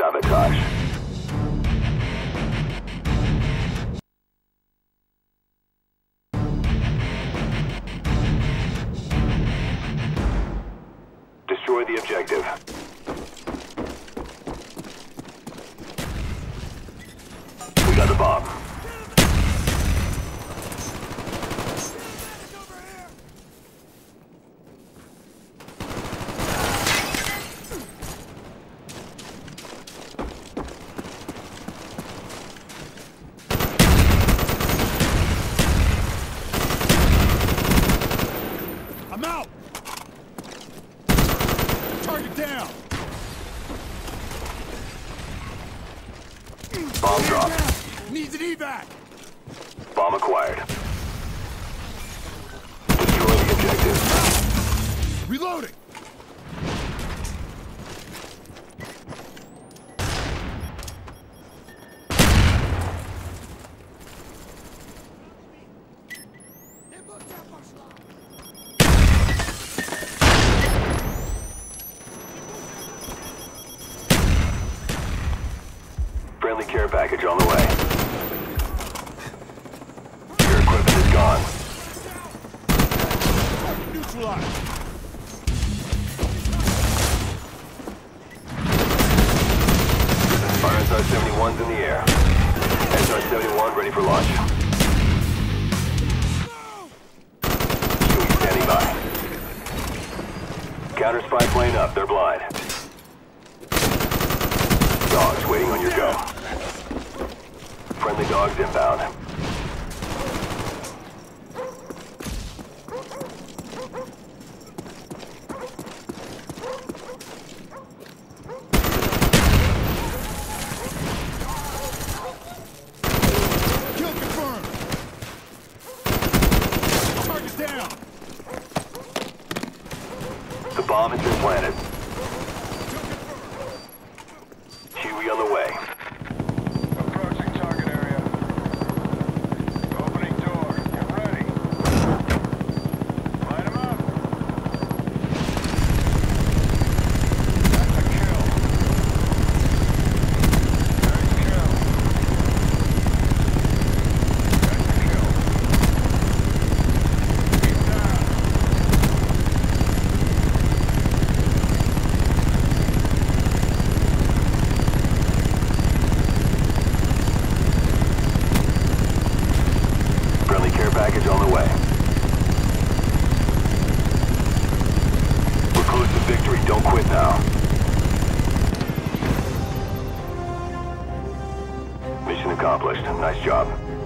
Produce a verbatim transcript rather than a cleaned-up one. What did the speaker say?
Sabotage. Destroy the objective. We got the bomb. I'm out! Target down! Bomb dropped. Needs an evac! Bomb acquired. Destroy the objective. Reloading! Friendly care package on the way. Your equipment is gone. Neutralized! Our S R seventy-one's in the air. S R seventy-one ready for launch. Huey standing by. Counter spy plane up, they're blind. Dogs waiting on your go. Friendly dogs inbound. Kill confirmed! Target down! The bomb has been planted. Huey on the way. Approaching target area. Opening door. Get ready. Light him up. That's a kill. There's a kill. That's a kill. He's down. Friendly care package on the way. We're close to victory. Don't quit now. Mission accomplished. Nice job.